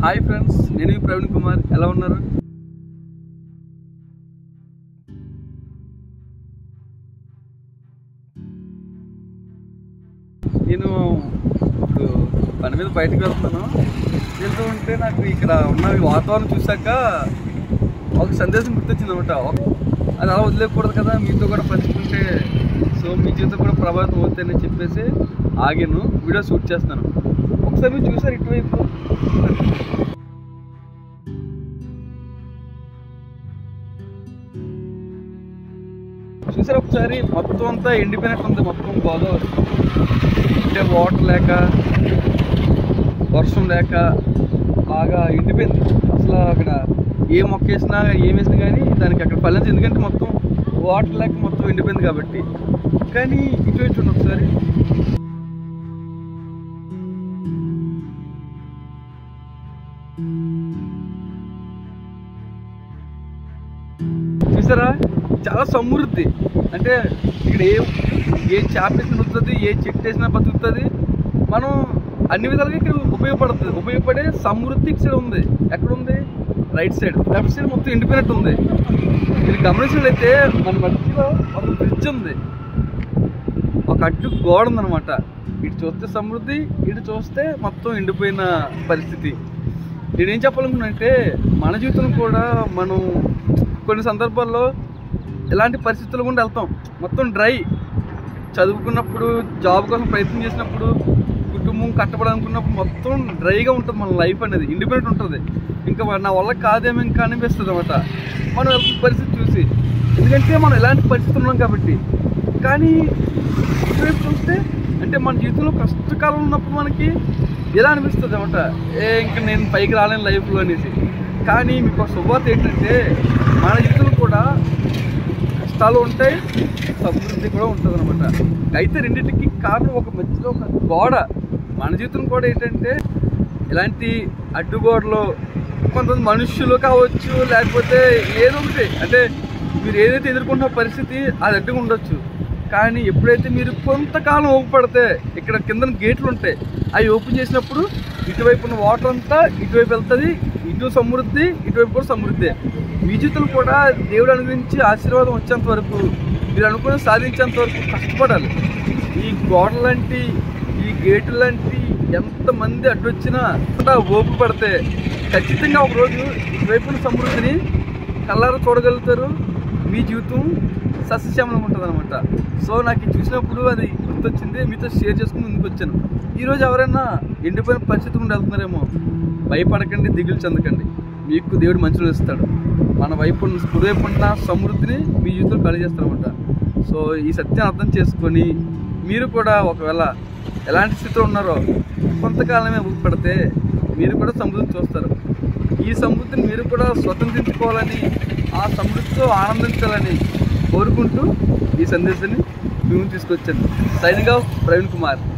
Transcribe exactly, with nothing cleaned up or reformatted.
Hi friends, నేను ప్రవీణ్ కుమార్. ఎలా ఉన్నారు? నేను ఇప్పుడు పని మీద బయటకు వెళ్తున్నాను. వెళ్తూ ఉంటే నాకు ఇక్కడ ఉన్న వాతావరణం చూశాక ఒక సందేశం గుర్తొచ్చింది అనమాట. అది అలా వదిలేకూడదు కదా, మీతో కూడా పంచుకుంటే సో మీ జీవితం కూడా ప్రభావితం అవుతాయని చెప్పేసి ఆగాను. వీడియో షూట్ చేస్తాను. ఒకసారి మీరు చూసారు ఇటువైపు చూసారు ఒకసారి మొత్తం అంతా ఎండిపోయినట్టు ఉంది. మొత్తం గోదావరి అంటే వాటర్ లేక వర్షం లేక బాగా ఎండిపోయింది. అసలు అక్కడ ఏ మొక్క వేసినా ఏం వేసినా కానీ దానికి అక్కడ ఫలించదు, ఎందుకంటే మొత్తం వాటర్ లేక మొత్తం ఎండిపోయింది కాబట్టి. కానీ ఇటు చూడండి ఒకసారి, చూసారా చాలా సమృద్ధి. అంటే ఇక్కడ ఏ ఏ చేప వేసిన బతుకుతుంది, ఏ చెట్టు వేసినా బతుకుతుంది. మనం అన్ని విధాలుగా ఇక్కడ ఉపయోగపడుతుంది. ఉపయోగపడే సమృద్ధి ఇక్కడ ఉంది. ఎక్కడ ఉంది? Right side. లెఫ్ట్ సైడ్ మొత్తం ఎండిపోయినట్టు ఉంది. మీరు గమనించినట్లయితే మన మధ్యలో ఒక బ్రిడ్జ్ ఉంది, ఒక అడ్డు గోడ ఉందన్నమాట. ఇటు చూస్తే సమృద్ధి, ఇటు చూస్తే మొత్తం ఎండిపోయిన పరిస్థితి. నేనేం చెప్పాలనుకున్నానంటే మన జీవితం కూడా మనం కొన్ని సందర్భాల్లో ఇలాంటి పరిస్థితులు కూడా వెళ్తాం. మొత్తం డ్రై. చదువుకున్నప్పుడు, జాబ్ కోసం ప్రయత్నం చేసినప్పుడు, కుటుంబం కట్టబడాలనుకున్నప్పుడు మొత్తం డ్రైగా ఉంటుంది మన లైఫ్ అనేది. ఇండిపెండెంట్ ఉంటుంది. ఇంకా నా వల్ల కాదేమో ఇంకా అనిపిస్తుంది అనమాట మనం వెళ్తున్న పరిస్థితి చూసి. ఎందుకంటే మనం ఎలాంటి పరిస్థితులు ఉన్నాం కాబట్టి. కానీ ఇటువైపు చూస్తే అంటే మన జీవితంలో కష్టకాలం ఉన్నప్పుడు మనకి ఎలా అనిపిస్తుంది అనమాట, ఏ ఇంకా నేను పైకి రాలేను లైఫ్లో అనేసి. కానీ మీకు ఒక శుభవార్త ఏంటంటే మన జీవితంలో కూడా కష్టాలు ఉంటాయి, సమృద్ధి కూడా ఉంటుంది అనమాట. అయితే రెండింటికి కారణం ఒక మధ్యలో ఒక గోడ. మన జీవితం కూడా ఏంటంటే ఇలాంటి అడ్డుగోడలు కొంతమంది మనుషులు కావచ్చు, లేకపోతే ఏదో ఒకటి అంటే మీరు ఏదైతే ఎదుర్కొంటున్న పరిస్థితి అది అడ్డుగా ఉండొచ్చు. కానీ ఎప్పుడైతే మీరు కొంతకాలం ఓపిక పడితే ఇక్కడ కింద గేట్లు ఉంటాయి, అవి ఓపెన్ చేసినప్పుడు ఇటువైపు ఉన్న వాటర్ అంతా ఇటువైపు వెళ్తుంది. ఇటు సమృద్ధి, ఇటువైపు కూడా సమృద్ధి. మీ జీవితంలో కూడా దేవుడు అనుగ్రహించి ఆశీర్వాదం వచ్చేంత వరకు, మీరు అనుకుని సాధించేంత వరకు కష్టపడాలి. ఈ గోడల లాంటి, ఈ గేటు లాంటి ఎంతమంది అడ్డొచ్చినా ఓపిక పడితే ఖచ్చితంగా ఒకరోజు ఇటువైపున సమృద్ధిని కళ్ళారా చూడగలుగుతారు. మీ జీవితం సస్యశ్యామలంగా ఉంటుంది అనమాట. సో నాకు ఇది చూసినప్పుడు అది గుర్తొచ్చింది, మీతో షేర్ చేసుకుని ముందుకు వచ్చాను. ఈరోజు ఎవరైనా ఎండిపోయిన పరిస్థితి నుండి వెళ్తున్నారేమో, భయపడకండి, దిగులు చెందకండి. మీకు దేవుడు మంచిలో ఇస్తాడు. మన వైపు కుడివైపు ఉన్న సమృద్ధిని మీ జీవితంలో కలిగేస్తారనమాట. సో ఈ సత్యాన్ని అర్థం చేసుకొని మీరు కూడా ఒకవేళ ఎలాంటి స్థితిలో ఉన్నారో కొంతకాలమే ఊపిపడితే మీరు కూడా సమృద్ధిని చూస్తారు. ఈ సమృద్ధిని మీరు కూడా స్వతంత్రించుకోవాలని, ఆ సమృద్ధితో ఆనందించాలని కోరుకుంటూ ఈ సందేశాన్ని మేము తీసుకొచ్చాను. Signing off Praveen Kumar.